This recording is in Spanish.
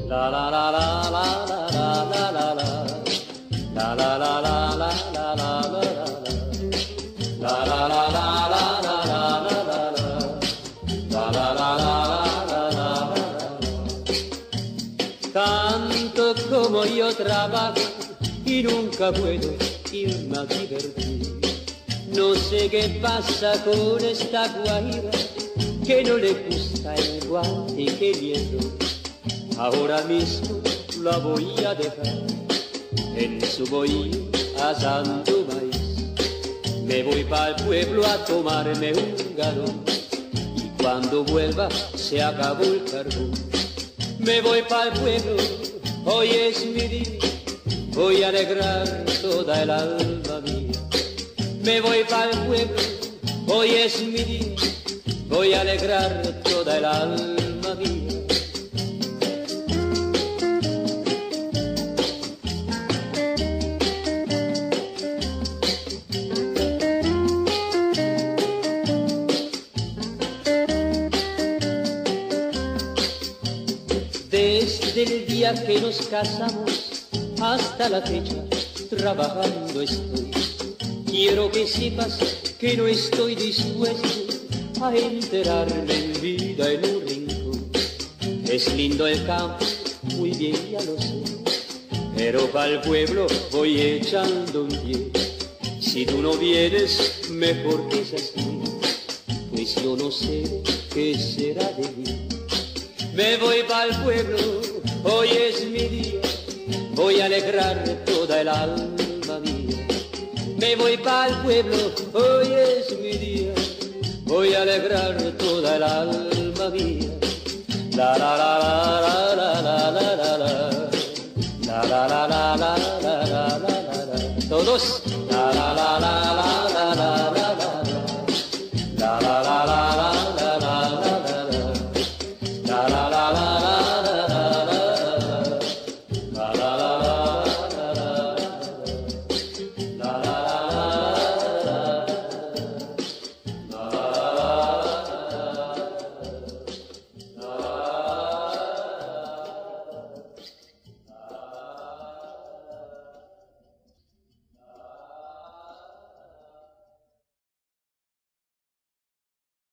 La la la la la la la la la la. La la la la la la la la la. La la la la la la la la la. La la la la la la la la. Tanto como yo trabajo y nunca puedo irme a divertir. No sé qué pasa con esta guaira, que no le gusta el guante que viendo. Ahora mismo la voy a dejar en su bohío asando maíz. Me voy pa'l pueblo a tomarme un galón y cuando vuelva se acabó el carbón. Me voy pa'l pueblo, hoy es mi día, voy a alegrar toda el alma mía. Me voy pa'l pueblo, hoy es mi día, voy a alegrar toda el alma mía. Desde el día que nos casamos hasta la fecha trabajando estoy. Quiero que sepas que no estoy dispuesto a enterarme en vida en un rincón. Es lindo el campo, muy bien ya lo sé, pero pa'l pueblo voy echando un pie. Si tú no vienes, mejor que seas tú, pues yo no sé qué será de mí. Me voy pa'l pueblo, hoy es mi día, voy a alegrar toda el alma mía. Me voy pa'l pueblo, hoy es mi día, voy a alegrar toda el alma mía. La la la la la la la la la la la la la la la la la la. Todos. La